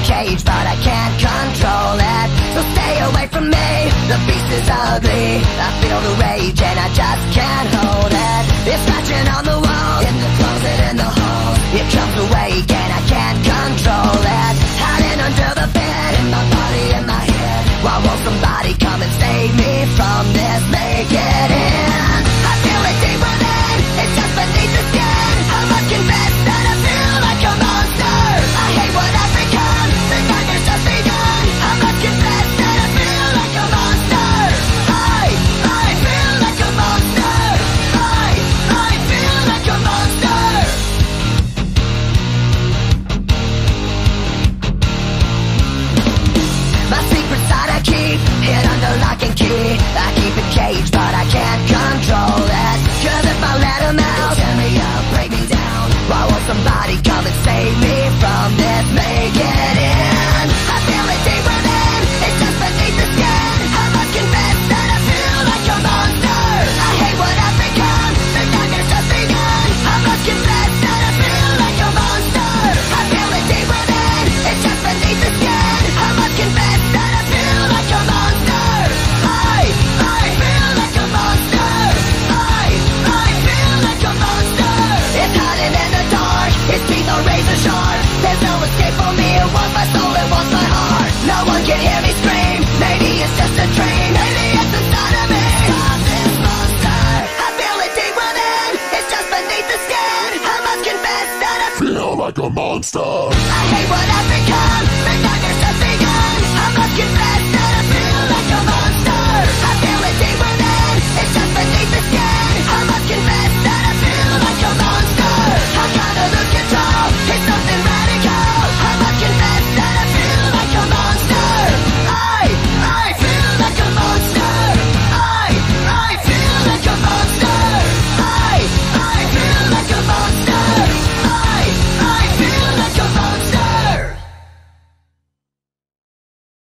cage, but I can't control it. So stay away from me, the beast is ugly. I feel the rage and I just can't hold it. It's scratching on the wall, in the closet, in the hall. It comes awake and I can't control it. Hiding under the bed, in my body, in my head. Why won't somebody come and save me from this? Make it in. I feel it deep within, it's just beneath the skin. I must confess that I feel like a monster. I hate what I've become, the nightmare's just begun. I must confess that I feel like a monster. I feel like a monster. I feel like a monster. My secret side I keep hid under lock and key. I keep it caged, but I can't control it. 'Cause if I let him out, tear me up, break me down. Why won't somebody come and save me from this? Make it in. I feel it deep within, it's just beneath the skin. I must confess that I feel like a monster. I hate what I've become, the nightmare's just begun. I must confess that I feel like a monster. I feel it deep within, it's just beneath the skin. I must confess that I feel like a monster. I feel like a monster. I feel like a monster. It's hiding in the dark, its teeth are razor sharp. There's no escape for me, it wants my soul, it wants my heart. No one can hear me scream, maybe it's just a dream. Maybe it's inside of me. Stop this monster. I feel it deep within, it's just beneath the skin. I must confess that I Feel like a monster. I hate what I've become, the nightmare's just begun. I must confess that I feel like a monster. I feel it deep within.